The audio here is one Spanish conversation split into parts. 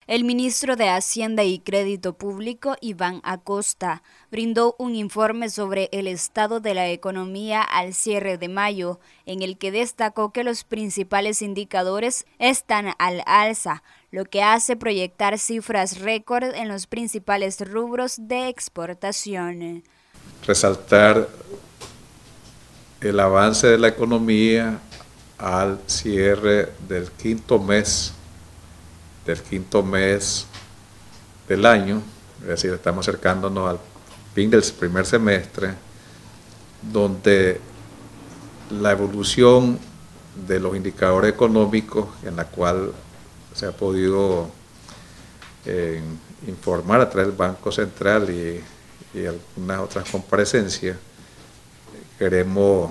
El ministro de Hacienda y Crédito Público, Iván Acosta, brindó un informe sobre el estado de la economía al cierre de mayo, en el que destacó que los principales indicadores están al alza, lo que hace proyectar cifras récord en los principales rubros de exportación. Resaltar el avance de la economía al cierre del quinto mes del año, es decir, estamos acercándonos al fin del primer semestre, donde la evolución de los indicadores económicos en la cual se ha podido informar a través del Banco Central y algunas otras comparecencias, queremos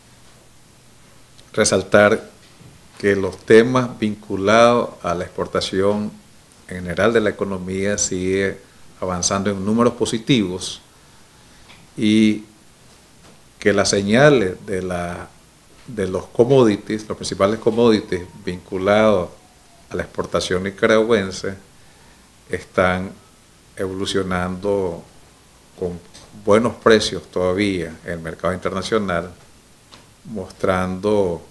resaltar que los temas vinculados a la exportación en general de la economía sigue avanzando en números positivos y que las señales de los commodities, los principales commodities vinculados a la exportación nicaragüense, están evolucionando con buenos precios todavía en el mercado internacional, mostrando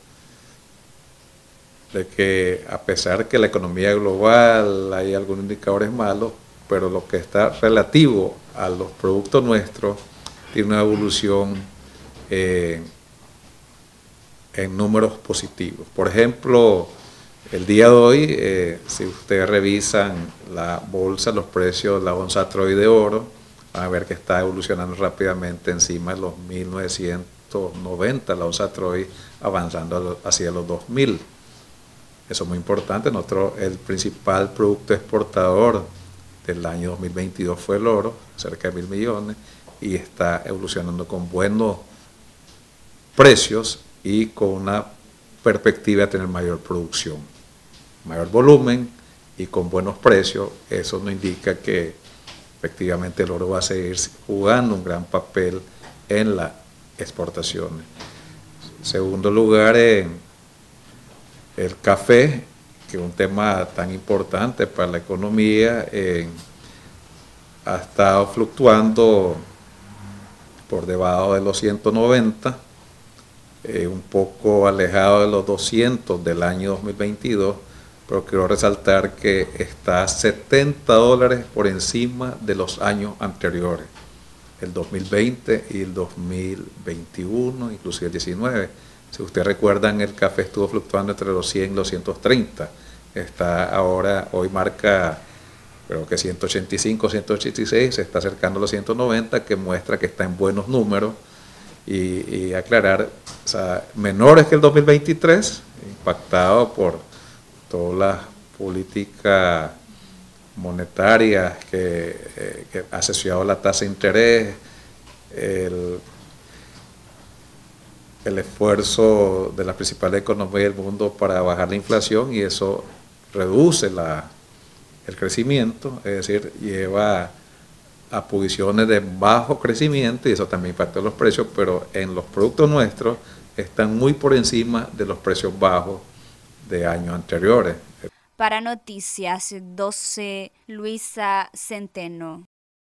de que a pesar que la economía global hay algunos indicadores malos, pero lo que está relativo a los productos nuestros tiene una evolución en números positivos. Por ejemplo, el día de hoy, si ustedes revisan la bolsa, los precios de la onza Troy de oro, van a ver que está evolucionando rápidamente encima de los 1990, la onza Troy avanzando hacia los 2000. Eso es muy importante. El principal producto exportador del año 2022 fue el oro, cerca de 1.000 millones, y está evolucionando con buenos precios y con una perspectiva de tener mayor producción, mayor volumen y con buenos precios. Eso nos indica que efectivamente el oro va a seguir jugando un gran papel en las exportaciones. En segundo lugar, el café, que es un tema tan importante para la economía, ha estado fluctuando por debajo de los 190, un poco alejado de los 200 del año 2022, pero quiero resaltar que está $70 por encima de los años anteriores, el 2020 y el 2021, inclusive el 19. Si ustedes recuerdan, el café estuvo fluctuando entre los 100 y los 130. Está ahora, hoy marca, creo que 185, 186, se está acercando a los 190, que muestra que está en buenos números. Y aclarar, o sea, menores que el 2023, impactado por todas las políticas monetarias que ha asociado a la tasa de interés, el esfuerzo de las principales economías del mundo para bajar la inflación, y eso reduce el crecimiento, es decir, lleva a posiciones de bajo crecimiento, y eso también impacta los precios, pero en los productos nuestros están muy por encima de los precios bajos de años anteriores. Para Noticias 12, Luisa Centeno.